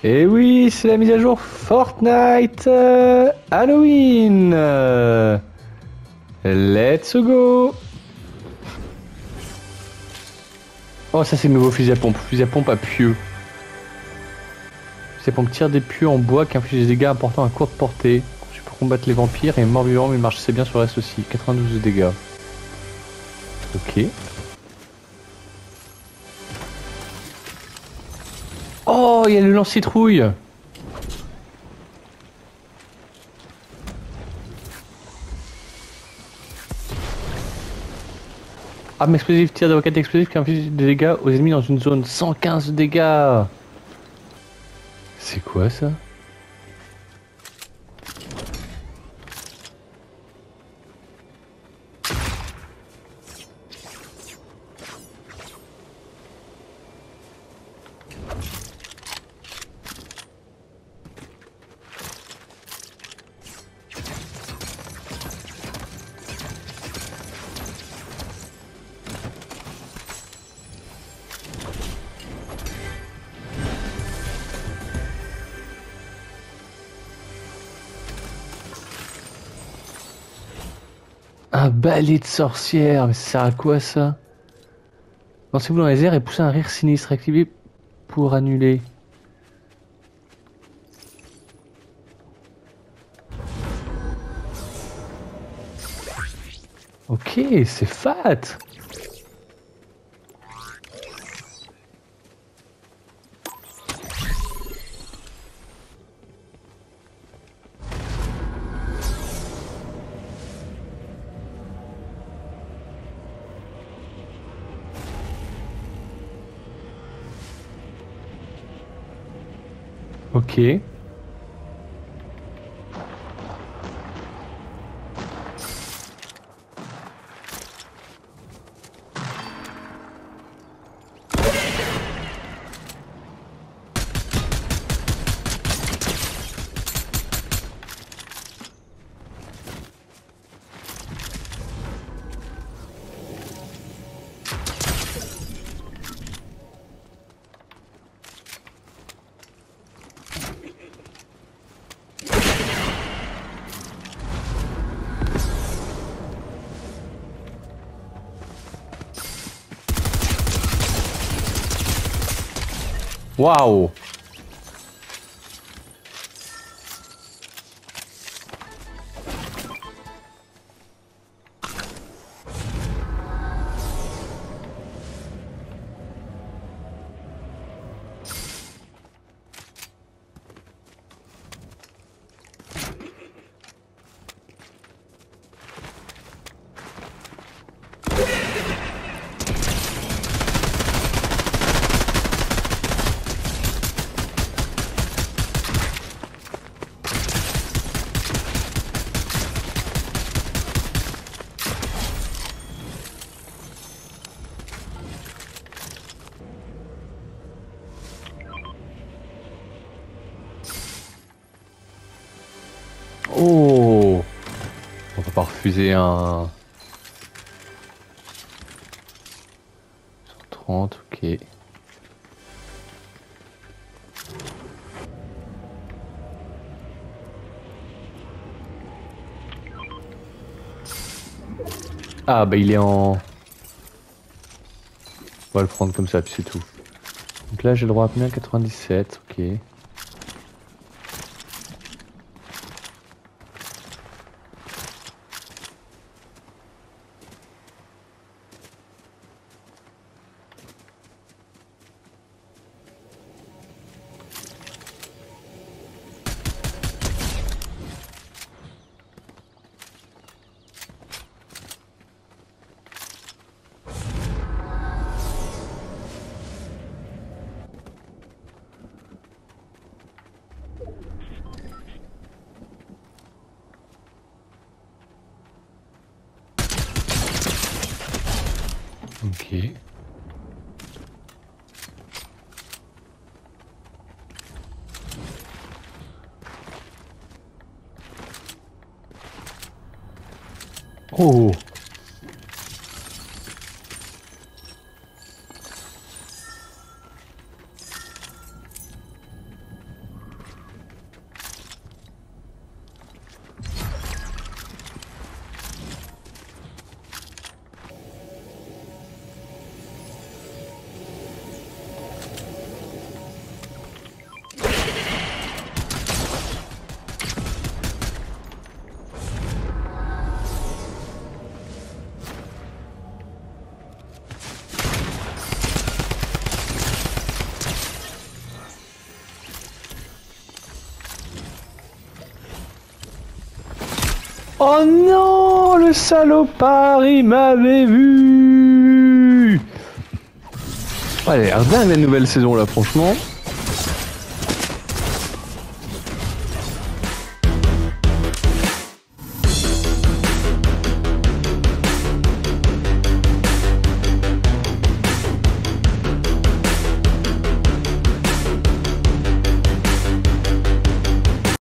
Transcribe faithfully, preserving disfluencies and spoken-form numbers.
Et oui, c'est la mise à jour Fortnite euh, Halloween. Euh, let's go. Oh, ça c'est le nouveau fusil à pompe. Fusil à pompe à pieux. Fusil à pompe tire des pieux en bois qui inflige des dégâts importants à courte portée. Conçu pour combattre les vampires et mort vivant, mais il marche assez bien sur le reste aussi. quatre-vingt-douze de dégâts. Ok. Oh, il y a le lance-citrouille. Arme explosive, tir de roquette explosive qui inflige des dégâts aux ennemis dans une zone. cent quinze dégâts. C'est quoi ça? Un balai de sorcière, mais ça sert à quoi ça? Lancez-vous dans les airs et poussez un rire sinistre. Activez pour annuler. Ok, c'est fat. Ok. Waouh. Oh. On va pas refuser un... cent trente, ok. Ah bah il est en... On va le prendre comme ça, puis c'est tout. Donc là j'ai le droit à combien? quatre-vingt-dix-sept, ok. Ok. Oh. Oh non, le salopard, il m'avait vu. Ouais, elle a l'air dingue la nouvelle saison là, franchement.